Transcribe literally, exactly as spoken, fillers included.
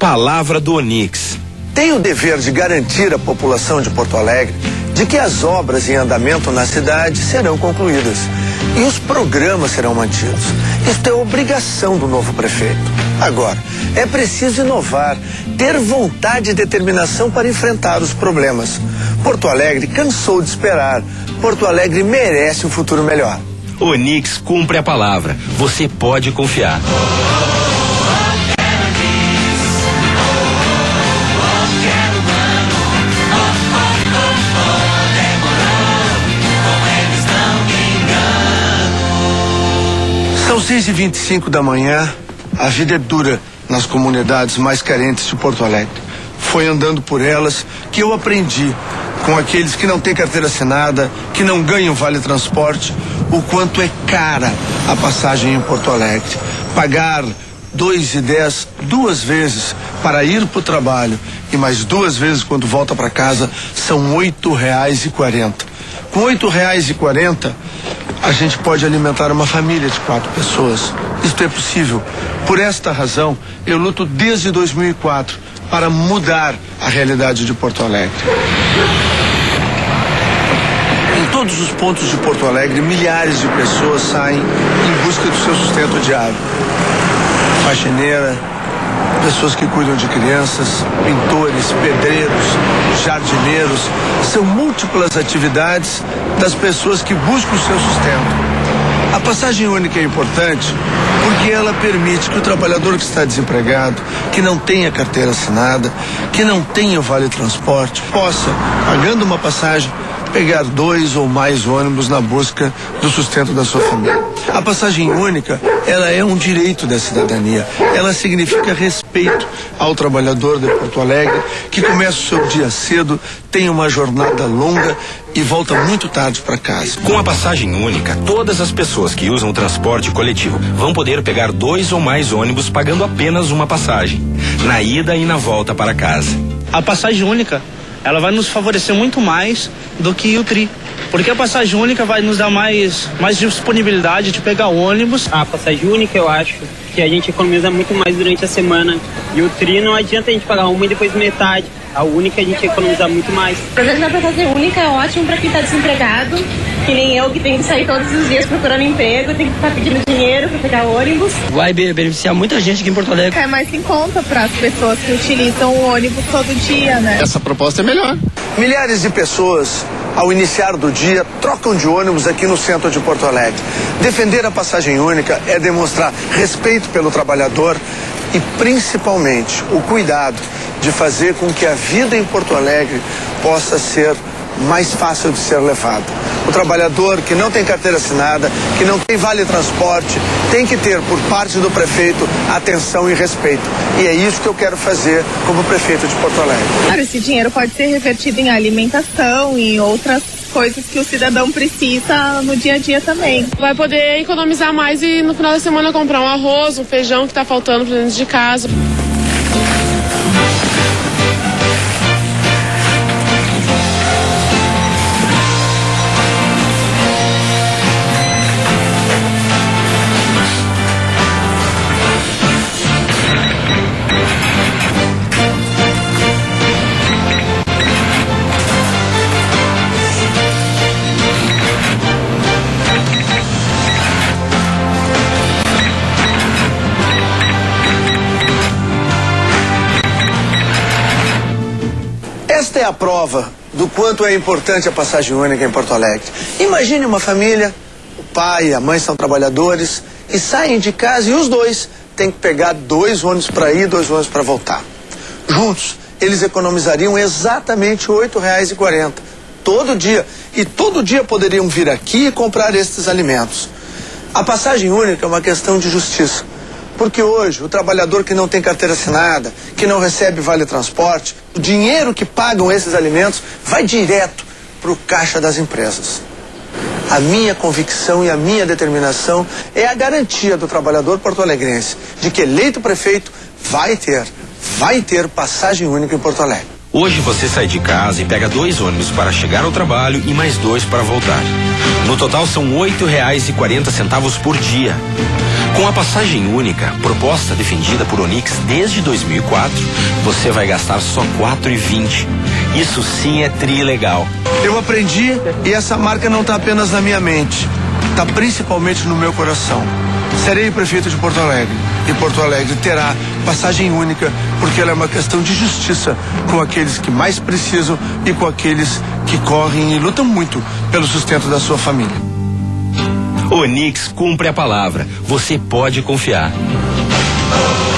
Palavra do Onix. Tem o dever de garantir à população de Porto Alegre de que as obras em andamento na cidade serão concluídas e os programas serão mantidos. Isto é obrigação do novo prefeito. Agora, é preciso inovar, ter vontade e determinação para enfrentar os problemas. Porto Alegre cansou de esperar. Porto Alegre merece um futuro melhor. Onix cumpre a palavra. Você pode confiar. São seis e vinte e cinco da manhã, a vida é dura nas comunidades mais carentes de Porto Alegre. Foi andando por elas que eu aprendi com aqueles que não têm carteira assinada, que não ganham vale transporte, o quanto é cara a passagem em Porto Alegre. Pagar dois e dez duas vezes para ir para o trabalho e mais duas vezes quando volta para casa são oito reais e quarenta. Com oito reais e quarenta a gente pode alimentar uma família de quatro pessoas. Isto é possível. Por esta razão, eu luto desde dois mil e quatro para mudar a realidade de Porto Alegre. Em todos os pontos de Porto Alegre, milhares de pessoas saem em busca do seu sustento diário. Faxineira, pessoas que cuidam de crianças, pintores, pedreiros, jardineiros. São múltiplas atividades das pessoas que buscam o seu sustento. A passagem única é importante porque ela permite que o trabalhador que está desempregado, que não tenha carteira assinada, que não tenha vale transporte, possa, pagando uma passagem, pegar dois ou mais ônibus na busca do sustento da sua família. A passagem única, ela é um direito da cidadania. Ela significa respeito ao trabalhador de Porto Alegre, que começa o seu dia cedo, tem uma jornada longa e volta muito tarde para casa. Com a passagem única, todas as pessoas que usam o transporte coletivo vão poder pegar dois ou mais ônibus pagando apenas uma passagem, na ida e na volta para casa. A passagem única, ela vai nos favorecer muito mais do que o tri. Porque a passagem única vai nos dar mais, mais disponibilidade de pegar ônibus. A passagem única, eu acho que a gente economiza muito mais durante a semana. E o tri não adianta a gente pagar uma e depois metade. A única a gente economiza muito mais. Às vezes a passagem única é ótimo para quem está desempregado, que nem eu, que tem que sair todos os dias procurando emprego, tem que estar pedindo dinheiro para pegar ônibus. Vai beneficiar muita gente aqui em Porto Alegre. É mais em conta para as pessoas que utilizam o ônibus todo dia, né? Essa proposta é melhor. Milhares de pessoas, ao iniciar do dia, trocam de ônibus aqui no centro de Porto Alegre. Defender a passagem única é demonstrar respeito pelo trabalhador e, principalmente, o cuidado de fazer com que a vida em Porto Alegre possa ser mais fácil de ser levada. O trabalhador que não tem carteira assinada, que não tem vale transporte, tem que ter por parte do prefeito atenção e respeito. E é isso que eu quero fazer como prefeito de Porto Alegre. Claro, esse dinheiro pode ser revertido em alimentação e em outras coisas que o cidadão precisa no dia a dia também. Vai poder economizar mais e no final da semana comprar um arroz, um feijão que está faltando para dentro de casa. Esta é a prova do quanto é importante a passagem única em Porto Alegre. Imagine uma família, o pai e a mãe são trabalhadores e saem de casa e os dois têm que pegar dois ônibus para ir e dois ônibus para voltar. Juntos, eles economizariam exatamente oito reais e quarenta todo dia. E todo dia poderiam vir aqui e comprar estes alimentos. A passagem única é uma questão de justiça. Porque hoje, o trabalhador que não tem carteira assinada, que não recebe vale transporte, o dinheiro que pagam esses alimentos vai direto para o caixa das empresas. A minha convicção e a minha determinação é a garantia do trabalhador porto-alegrense de que eleito prefeito vai ter, vai ter passagem única em Porto Alegre. Hoje você sai de casa e pega dois ônibus para chegar ao trabalho e mais dois para voltar. No total são oito reais e quarenta centavos por dia. Com a passagem única, proposta defendida por Onix desde dois mil e quatro, você vai gastar só quatro reais e vinte centavos. Isso sim é trilegal. Eu aprendi e essa marca não está apenas na minha mente, está principalmente no meu coração. Serei prefeito de Porto Alegre e Porto Alegre terá passagem única porque ela é uma questão de justiça com aqueles que mais precisam e com aqueles que correm e lutam muito pelo sustento da sua família. Onix cumpre a palavra. Você pode confiar.